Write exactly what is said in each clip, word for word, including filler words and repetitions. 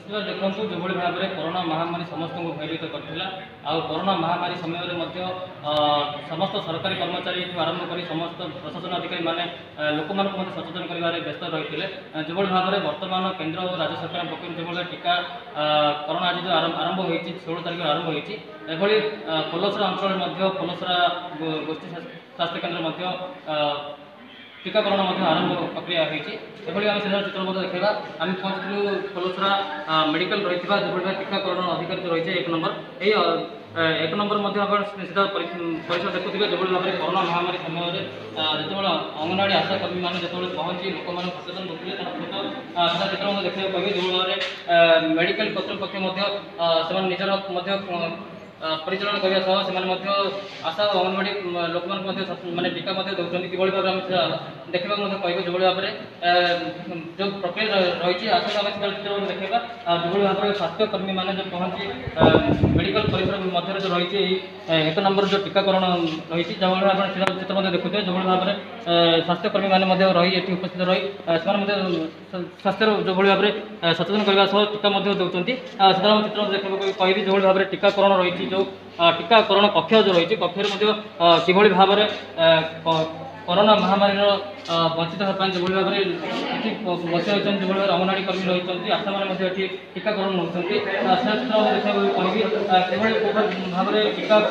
निश्चित देखो जो भाव में कोरोना महामारी समस्त को भयभीत करता आ कोरोना महामारी समय समस्त सरकारी कर्मचारी आरंभ कर समस्त प्रशासन अधिकारी मैंने लोक सचेतन कर व्यस्त रही है। जो भाव में वर्तमान केन्द्र और राज्य सरकार पक्ष जो टीका कोरोना आज जो आरंभ होती षोल तारीख आरंभ होती पलसरा अंचल पलसरा गोष्ठी स्वास्थ्य केन्द्र टीकाकरण आरंभ प्रक्रिया होती आम से चित्र देखा आम पहुंचलु पलसरा मेडिकल रही जो टीकाकरण अधिकारी जो रही एक नंबर यही एक नंबर निश्चित परिसर देखुए जो भाव में कोरोना महामारी समय जो अंगनवाड़ी आशा कर्मी मैंने जो पहुंची लोक मैंने सचेतन करते चित्र देखा कहे जो भाव में मेडिकल कर्तृपक्ष निजर परिचालन करने से आशा और अंगनवाड़ी लोक मैंने टीका दौरान कि भाव में देखा कहे जो भाव में जो प्रक्रिया रही आशा आम चित्र देखा जो भाव में स्वास्थ्यकर्मी मैंने जो पहुंची मेडिकल परिसर मध्य जो रही एक नंबर जो टीकाकरण रही जो भाव में चित्र देखुए जो भाव में स्वास्थ्यकर्मी मैंने रही उपस्थित रही स्वास्थ्य जो भाव में सचेतन करने टीका दौरान से चित्र देखा कहि जो भाव में टीकाकरण रही जो टीकाकरण कक्ष जो रही कक्ष कि भाव में कोरोना महामारी वंचित होने जो भाव में बसी रही जो भाव अंगनवाड़ी कर्मी रही आशा मैंने टीकाकरण नौकरी चित्र देखा कहि भाव में टीका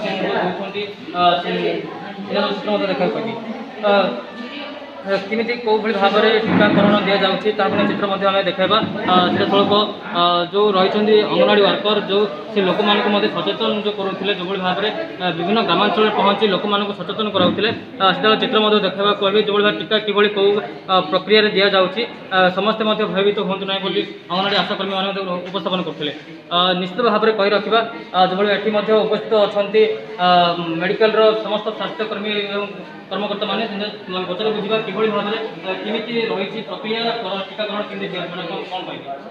चित्र देखा कहि किमिति कौ भाव में टीकाकरण दि जाऊँगी चित्र आम देखा सीधासख जो रही अंगनवाड़ी वर्कर जो से लोक मानक सचेतन जो करुले जो भाव में विभिन्न ग्रामांचल पहुँची लोक मानक सचेतन कराऊे सीधा चित्र देखा कहि जो भाव टीका कि कौ प्रक्रिया दि जाऊँगी समस्ते भयभीत हूँ ना बोली अंगनवाड़ी आशाकर्मी मैंने उपस्थापन करते निश्चित भाव में कही रखा जो भाव ये उपस्थित अच्छा मेडिकल समस्त स्वास्थ्यकर्मी कर्मकर्ता मैंने पचर बुझा कि भाव में किमिति रही प्रक्रिया टीकाकरण केमती कौन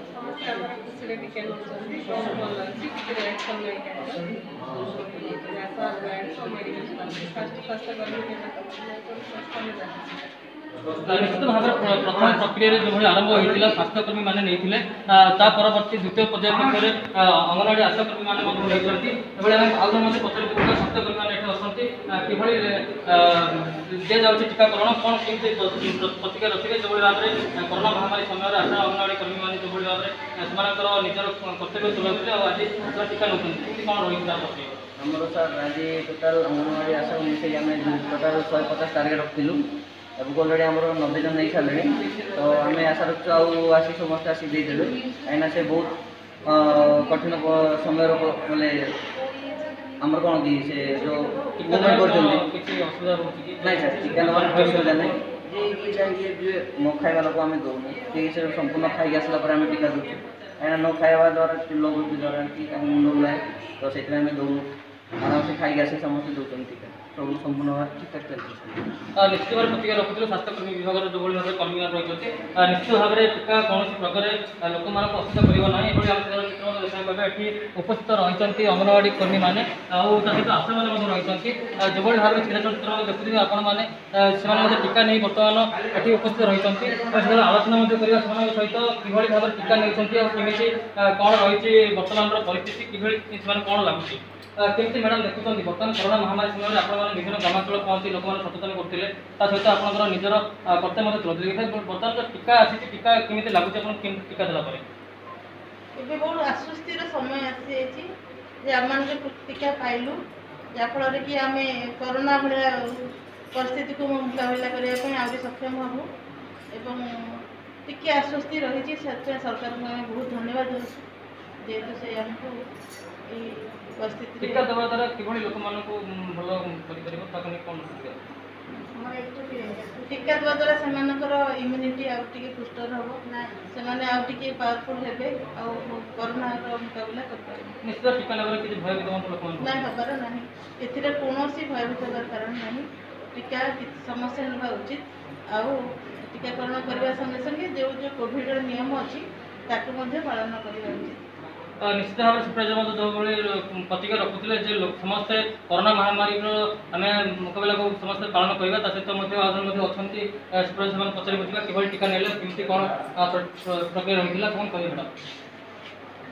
निश्चित भाव में प्रथम प्रक्रिया जो भाई आरंभ होता स्वास्थ्यकर्मी मैंने नहीं परवर्ती द्वितीय पर्याय पक्षर अंगनवाड़ी आशाकर्मी मैंने आगे पचार स्वास्थ्यकर्मी मैंने अच्छा कि दि जाऊँगी टीकाकरण कौन केमती प्रतिक्रिया रखिए जो भाव में कोरोना महामारी समय आशा अंगनवाड़ी कर्मी मैंने जो भाव में निजर कर्तव्य तुलाऊे आज टीका नौ कौन रही प्रक्रिया आमर सर आज टोटाल अंगनवाड़ी आशा मिसे आम टोटाल शहे पचास टार्गेट रखिलु अब अलरेडी आम नब्बे जन नहीं सारे तो आम आशा रखु आसी समस्त आसी देदेवे कहीं से बहुत कठिन समय बोले आमर कौन कि से जो मुवमेंट कर सर टीका नवा असुविधा नहीं न खाଇବା लोक आम दौनु ठीक से संपूर्ण खाई आसला आम टीका दूँ कहीं न खाଇବା द्वारा लोग द्वारा कि मुंड बुलाए तो से दौनु आराम से खाई आसे समस्त दौरान टीका सब संपूर्ण ठीक ठाक चलती निश्चित भाव प्रतिक्रिया रखुले स्वास्थ्यकर्मी विभाग जो भाव में कर्मी रही निश्चित भाव में टीका कौन प्रकार लोक मान असुविधा करना देखा ये उपस्थित रही अंगनवाड़ी कर्मी मैंने सहित आशा मैंने रही जो भाव में सीधा चित्र देखुए आपण मैंने टीका नहीं बर्तमान ये उपस्थित रही आलोचना करने सहित कि भाव में टीका नहीं किमी कौन रही बर्तमान परिस्थिति कि कौन लगुच केमती मैडम देखुं बर्तमान कोरोना महामारी समय आप विभिन्न ग्रामांचल पहुँची लोक मैंने सचेतन करते सहित आप निजर कर्तव्य तुले बर्तमान जो टीका आसी टीका केमती लगुच आप टीका देला ଏବେ ବହୁତ ଆଶ୍ୱସ୍ତିର ସମୟ ଆସିଯାଇଛି ଯେ ଆମମାନେ टीका ପାଇଲୁ ଯାହାଫଳରେ କି ଆମେ କରୋନା ଭଳିଆ ପରିସ୍ଥିତିକୁ ମୁକାବିଲା କରିବା ପାଇଁ ଆହୁରି ସକ୍ଷମ ହେବୁ ଏବଂ ଟିକେ ଆଶ୍ୱସ୍ତି ରହିଛି ସେଥିପାଇଁ ସରକାରଙ୍କୁ ଆମେ ବହୁତ ଧନ୍ୟବାଦ ଦେଉଛୁ ଯେହେତୁ ସେ ଆମକୁ ଏହି ପରିସ୍ଥିତି टीका देवा द्वारा किभଳି ଲୋକମାନଙ୍କୁ ଭଲ କରିପାରିବ ତାକୁ ନେଇ କ'ଣ टीका देवा द्वारा सेमानकर इम्यूनिटी आउ टिके पुष्टर हम से आउ टिके पावरफुल हेबे आउ कोरोना मुकाबला कर पारे निश्चित टीका लेबर किसी भयभीत लोक ना हबार ना एथिरे कोनोसी भयभीत हबार कारण नहीं टीका समस्या हेबा उचित आउ टीकाकरण करबा संगे संगे जो जो कोविड नियम अछि ताकू मध्ये पालन करबा उचित निश्चित भाव सुप्रिया जो भाई प्रतिक्रिया रखुले समस्ते कोरोना महामारी आम मुकाबला को समस्ते पालन करवा सहित अच्छा सुप्रिया से पचारि बुझा कि टीका नेले कमी कौन प्रक्रिया रही कौन कह मैडम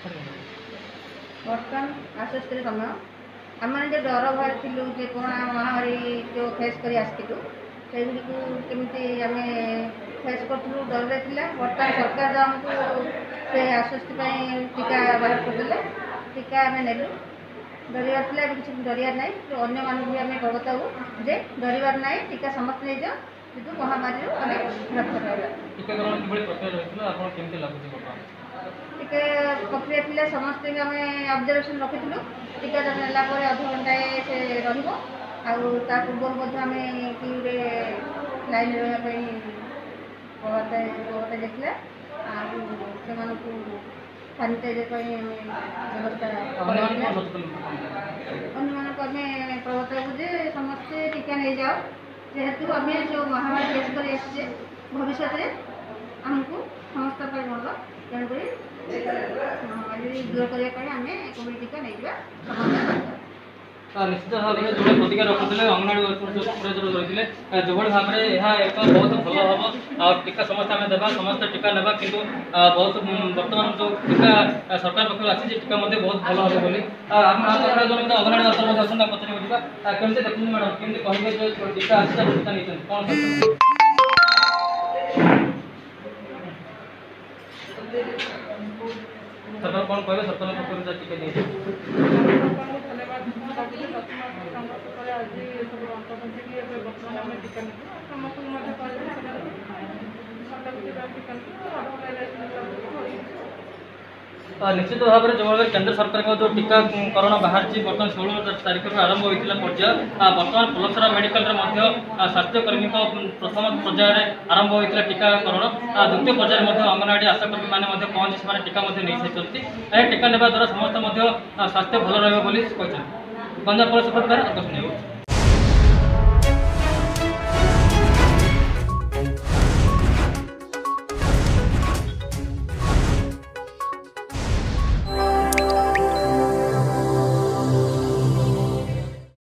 ବର୍ତ୍ତମାନ ଆଶ୍ୱସ୍ତିର ସମୟ ଆମେ ଯେଉଁ ଡର ଭୟ ଥିଲୁ ଯେ କରୋନା ମହାମାରୀ ଯେଉଁ ଫେସ୍ କରି ଆସିଥିଲୁ ସେଗୁଡ଼ିକୁ କେମିତି ଆମେ ଫେସ୍ କରୁଥିଲୁ ଡରରେ ଥିଲା। ବର୍ତ୍ତମାନ ସରକାର ଯେଉଁ ଆମକୁ ସେ ଆଶ୍ୱସ୍ତି ପାଇଁ ଟୀକା ବାହାର କରିଦେଲେ, ଟୀକା ଆମେ ନେଲୁ। ଡରିବାର ଥିଲା, ଏବେ କିଛି ଡରିବାର ନାହିଁ। ଅନ୍ୟମାନଙ୍କୁ ବି ଆମେ କହିଥାଉ ଯେ ଡରିବାର ନାହିଁ, ଟୀକା ସମସ୍ତେ ନେଇଯାଅ, କିନ୍ତୁ ମହାମାରୀରୁ ଆମେ ରକ୍ଷା ପାଇବା। ଟିକାକରଣ କିଭଳି ପ୍ରକ୍ରିୟା ରହିଥିଲା, ଆପଣ କେମିତି ଲାଗୁଛି ବର୍ତ୍ତମାନ? ଟିକେ ପ୍ରକ୍ରିୟା ଥିଲା, ସମସ୍ତଙ୍କୁ ଆମେ ଅବଜର୍ଭେସନ୍ ରଖିଥିଲୁ। ଟୀକା ନେଲା ପରେ ଅଧଘଣ୍ଟାଏ ସେ ରହିବ, ଆଉ ତା ପୂର୍ବରୁ ମଧ୍ୟ ଆମେ କ୍ୟୁରେ ଲାଇନ୍ରେ ରହିବା ପାଇଁ ପ୍ରବର୍ତ୍ତା ପ୍ରବର୍ତ୍ତା ଯାଇଥିଲା। ଆଉ ସେମାନଙ୍କୁ ସାନିଟାଇଜର୍ ପାଇଁ ଆମେ ବ୍ୟବସ୍ଥା କରାଯାଇଥିଲା। ଅନ୍ୟମାନଙ୍କୁ ଆମେ ପ୍ରବର୍ତ୍ତାକୁ ଯେ ସମସ୍ତେ ଟୀକା ନେଇଯାଅ, ଯେହେତୁ ଆମେ ଯେଉଁ ମହାମାରୀ ଫେସ୍ କରି ଆସିଛେ, ଭବିଷ୍ୟତରେ ଆମକୁ ସମସ୍ତ ପାଇଁ ଭଲ। ତେଣୁକରି ମହାମାରୀ ଦୂର କରିବା ପାଇଁ ଆମେ କୋଭିଡ୍ ଟୀକା ନେଇଯିବା ସମସ୍ତେ। ନିଶ୍ଚିତ ଭାବରେ ଯେଉଁଭଳି ପ୍ରତିକ୍ରିୟା ରଖୁଥିଲେ ଅଙ୍ଗନବାଡ଼ି ସୁପରଭାଇଜର ରହିଥିଲେ, ଯେଉଁଭଳି ଭାବରେ ଏହା ଏକ ବହୁତ ଭଲ ହେବ। ଆଉ ଟୀକା ସମସ୍ତେ ଆମେ ଦେବା, ସମସ୍ତେ ଟୀକା ନେବା, କିନ୍ତୁ ବହୁତ ବର୍ତ୍ତମାନ ଯେଉଁ ଟୀକା ସରକାର ପକ୍ଷରୁ ଆସିଛି ଟୀକା ମଧ୍ୟ ବହୁତ ଭଲ ହେବ ବୋଲି ଆମେ ଅଙ୍ଗନବାଡ଼ି ମାଷ୍ଟର ମଧ୍ୟ ଅଛନ୍ତି, ତାଙ୍କୁ ପଚାରିବାକୁ ଯିବା। କେମିତି ଦେଖୁଛନ୍ତି ମ୍ୟାଡ଼ାମ୍, କେମିତି କହିବେ ଯେ ଟୀକା ଆସିଛି ଆପଣ ଟୀକା ନେଇଛନ୍ତି, କ'ଣ ସରକାର କ'ଣ କହିବେ? ସରକାର ପକ୍ଷରୁ ଯାହା ଟୀକା ନେଇଛନ୍ତି निश्चित भाव में जो केंद्र सरकार जो टीकाकरण बाहर बर्तमान षोल तारीख आरंभ होता पर्याय बर्तमान फुलसरा मेडिकल स्वास्थ्यकर्मी प्रथम पर्यायर आरंभ होता टीकाकरण द्वितीय पर्यायर अंगनवाड़ी आशाकर्मी मैंने पहुंची से टीका नहीं सारी टीका नेवा द्वारा समस्त स्वास्थ्य भल रही गंजाम पुलिस